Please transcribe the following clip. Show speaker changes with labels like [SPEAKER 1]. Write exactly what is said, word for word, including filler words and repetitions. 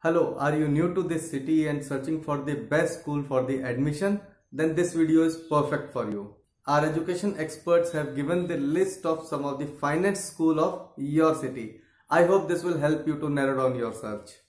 [SPEAKER 1] Hello, are you new to this city and searching for the best school for the admission? Then this video is perfect for you. Our education experts have given the list of some of the finest schools of your city. I hope this will help you to narrow down your search.